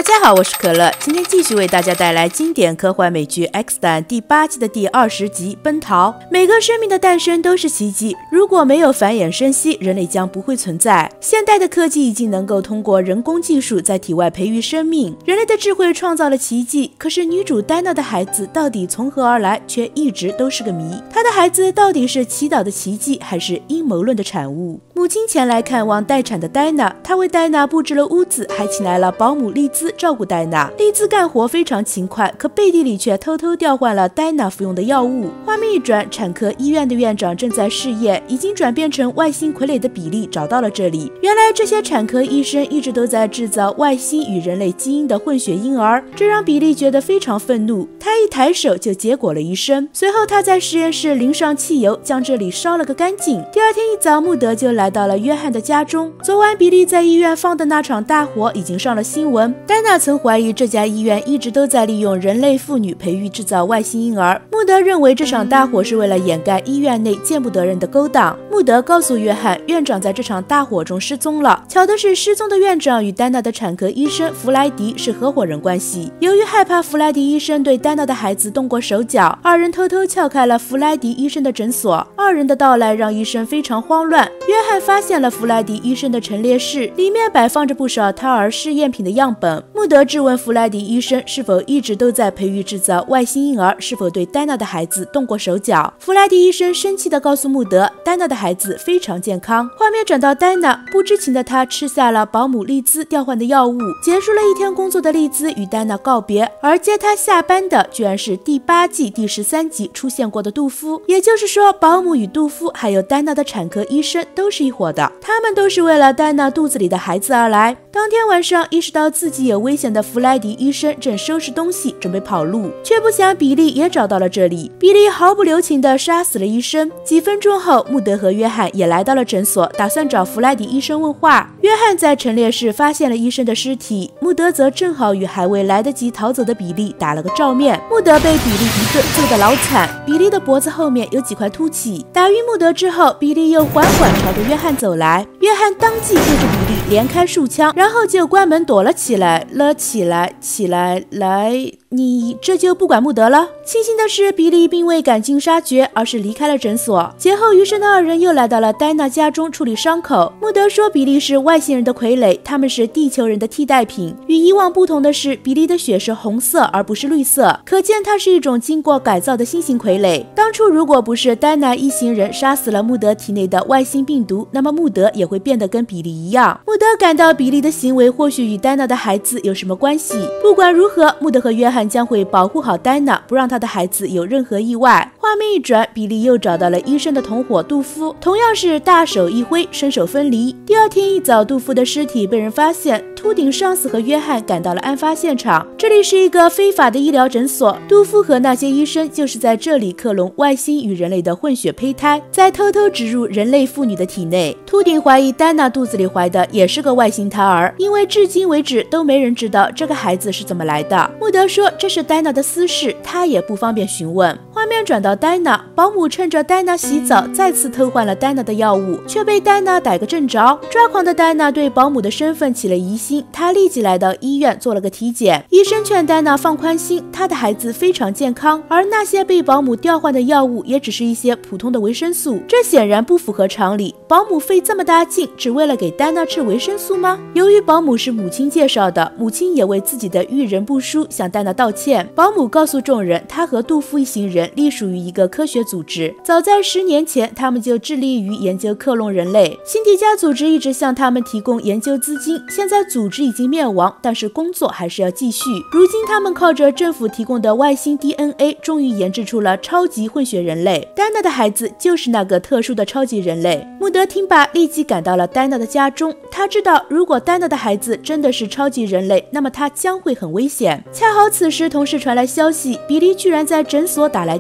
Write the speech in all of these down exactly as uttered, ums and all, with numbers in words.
大家好，我是可乐，今天继续为大家带来经典科幻美剧《X 档》第八季的第二十集《奔逃》。每个生命的诞生都是奇迹，如果没有繁衍生息，人类将不会存在。现代的科技已经能够通过人工技术在体外培育生命，人类的智慧创造了奇迹。可是女主戴娜的孩子到底从何而来，却一直都是个谜。她的孩子到底是祈祷的奇迹，还是阴谋论的产物？母亲前来看望待产的戴娜，她为戴娜布置了屋子，还请来了保姆丽兹照顾戴娜。丽兹干活非常勤快，可背地里却偷偷调换了戴娜服用的药物。画面一转，产科医院的院长正在试验，已经转变成外星傀儡的比利找到了这里。原来这些产科医生一直都在制造外星与人类基因的混血婴儿，这让比利觉得非常愤怒。他一抬手就结果了一生。随后他在实验室淋上汽油，将这里烧了个干净。第二天一早，穆德就来到了约翰的家中。昨晚比利在医院放的那场大火已经上了新闻。戴娜曾怀疑这家医院一直都在利用人类妇女培育制造外星婴儿。穆德认为这场大火是为了掩盖医院内见不得人的勾当。穆德告诉约翰，院长在这场大火中失踪了。巧的是，失踪的院长与戴娜的产科医生弗莱迪是合伙人关系。由于害怕弗莱迪医生对戴娜的孩子动过手脚，二人偷偷撬开了弗莱迪医生的诊所。二人的到来让医生非常慌乱。约翰发现了弗莱迪医生的陈列室，里面摆放着不少胎儿试验品的样本。穆德质问弗莱迪医生是否一直都在培育制造外星婴儿，是否对戴娜的孩子动过手脚。弗莱迪医生生气地告诉穆德，戴娜的孩子非常健康。画面转到戴娜，不知情的她吃下了保姆丽兹调换的药物。结束了一天工作的丽兹与戴娜告别，而接她下班的居然是第八季第十三集出现过的杜夫。也就是说，保姆与杜夫还有戴娜的产科医生都是一伙的，他们都是为了戴娜肚子里的孩子而来。当天晚上，意识到自己有危险的弗莱迪医生正收拾东西准备跑路，却不想比利也找到了这里。比利毫不留情地杀死了医生。几分钟后，穆德和约翰也来到了诊所，打算找弗莱迪医生问话。约翰在陈列室发现了医生的尸体，穆德则正好与还未来得及逃走的比利打了个照面。穆德被比利一顿揍得老惨，比利的脖子后面有几块凸起。打晕穆德之后，比利又缓缓朝着约翰走来，约翰当即对着比利连开数枪，然后就关门躲了起来了起来起来来你这就不管穆德了。庆幸的是，比利并未赶尽杀绝，而是离开了诊所。劫后余生的二人又来到了戴娜家中处理伤口。穆德说比利是外星人的傀儡，他们是地球人的替代品。与以往不同的是，比利的血是红色而不是绿色，可见他是一种经过改造的新型傀儡。当初如果不是戴娜一行人杀死了穆德体内的外星病毒，那么穆德也会变得跟比利一样。穆德感到比利的行为或许与戴娜的孩子有什么关系。不管如何，穆德和约翰将会保护好戴娜，不让他的孩子有任何意外。画面一转，比利又找到了医生的同伙杜夫，同样是大手一挥，身手分离。第二天一早，杜夫的尸体被人发现，秃顶上司和约翰赶到了案发现场。这里是一个非法的医疗诊所，杜夫和那些医生就是在这里克隆外星与人类的混血胚胎，再偷偷植入人类妇女的体内。秃顶怀疑戴娜肚子里怀的也是个外星胎儿，因为至今为止都没人知道这个孩子是怎么来的。穆德说这是戴娜的私事，他也不方便询问。画面转到戴娜，保姆趁着戴娜洗澡再次偷换了戴娜的药物，却被戴娜逮个正着。抓狂的戴娜对保姆的身份起了疑心，她立即来到医院做了个体检。医生劝戴娜放宽心，她的孩子非常健康，而那些被保姆调换的药物也只是一些普通的维生素，这显然不符合常理。保姆费这么大劲，只为了给戴娜吃维生素吗？由于保姆是母亲介绍的，母亲也为自己的遇人不淑向戴娜道歉。保姆告诉众人，她和杜夫一行人隶属于一个科学组织，早在十年前，他们就致力于研究克隆人类。辛迪加组织一直向他们提供研究资金，现在组织已经灭亡，但是工作还是要继续。如今他们靠着政府提供的外星 D N A， 终于研制出了超级混血人类。戴娜的孩子就是那个特殊的超级人类。穆德听罢，立即赶到了戴娜的家中。他知道，如果戴娜的孩子真的是超级人类，那么他将会很危险。恰好此时同事传来消息，比利居然在诊所打来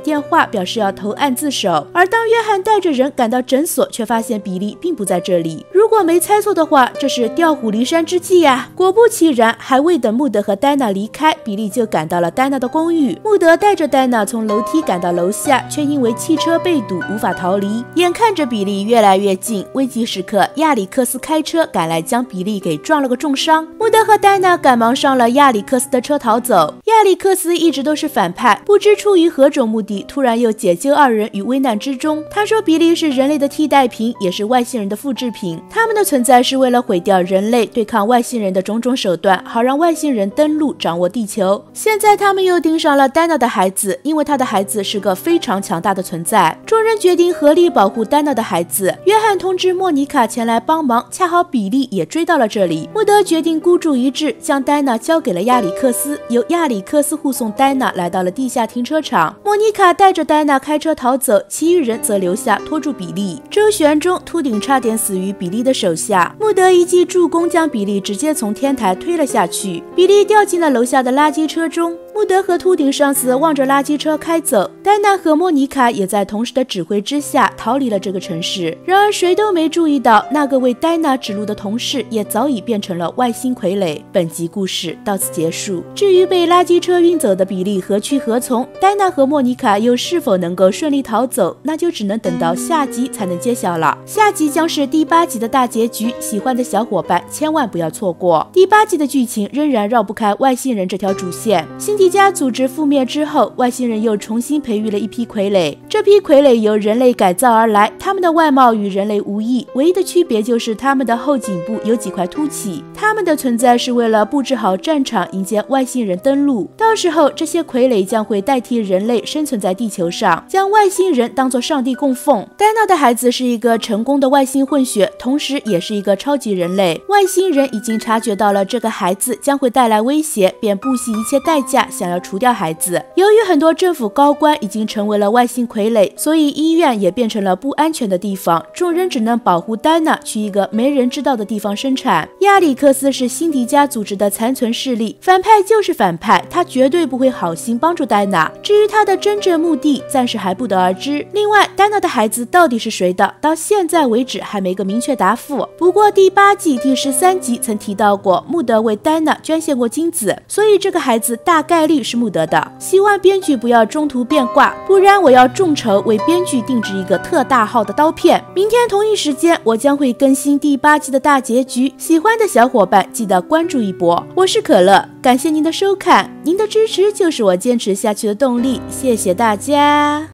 电话，表示要投案自首。而当约翰带着人赶到诊所，却发现比利并不在这里。如果没猜错的话，这是调虎离山之计呀！果不其然，还未等穆德和戴娜离开，比利就赶到了戴娜的公寓。穆德带着戴娜从楼梯赶到楼下，却因为汽车被堵无法逃离。眼看着比利越来越近，危急时刻，亚里克斯开车赶来，将比利给撞了个重伤。穆德和戴娜赶忙上了亚里克斯的车逃走。亚里克斯一直都是反派，不知出于何种目的，突然又解救二人于危难之中。他说比利是人类的替代品，也是外星人的复制品，他们的存在是为了毁掉人类对抗外星人的种种手段，好让外星人登陆掌握地球。现在他们又盯上了戴娜的孩子，因为他的孩子是个非常强大的存在。众人决定合力保护戴娜的孩子。约翰通知莫妮卡前来帮忙，恰好比利也追到了这里。穆德决定孤注一掷，将戴娜交给了亚里克斯，由亚里克斯护送戴娜来到了地下停车场。莫妮卡带着戴娜开车逃走，其余人则留下拖住比利。周旋中，秃顶差点死于比利的手下。穆德一记助攻将比利直接从天台推了下去，比利掉进了楼下的垃圾车中。穆德和秃顶上司望着垃圾车开走，戴娜和莫妮卡也在同时的指挥之下逃离了这个城市。然而谁都没注意到，那个为戴娜指路的同事也早已变成了外星傀儡。本集故事到此结束。至于被垃圾车运走的比利何去何从，戴娜和莫妮卡又是否能够顺利逃走，那就只能等到下集才能揭晓了。下集将是第八集的大结局，喜欢的小伙伴千万不要错过。第八集的剧情仍然绕不开外星人这条主线。辛迪加组织覆灭之后，外星人又重新培育了一批傀儡，这批傀儡由人类改造而来，他们的外貌与人类无异，唯一的区别就是他们的后颈部有几块凸起。他们的存在是为了布置好战场，迎接外星人登陆。到时候这些傀儡将会代替人类生存在地球上，将外星人当作上帝供奉。戴娜的孩子是一个成功的外星混血，同时也是一个超级人类。外星人已经察觉到了这个孩子将会带来威胁，便不惜一切代价想要除掉孩子。由于很多政府高官已经成为了外星傀儡，所以医院也变成了不安全的地方，众人只能保护戴娜去一个没人知道的地方生产。亚里克斯是辛迪加组织的残存势力，反派就是反派，他绝对不会好心帮助戴娜。至于他的真正目的，暂时还不得而知。另外，戴娜的孩子到底是谁的，到现在为止还没个明确答复。不过第八季第十三集曾提到过，穆德为戴娜捐献过精子，所以这个孩子大概率是穆德的。希望编剧不要中途变卦，不然我要众筹为编剧定制一个特大号的刀片。明天同一时间，我将会更新第八季的大结局，喜欢的小伙伴记得关注一波。我是可乐，感谢您的收看，您的支持就是我坚持下去的动力，谢谢大家。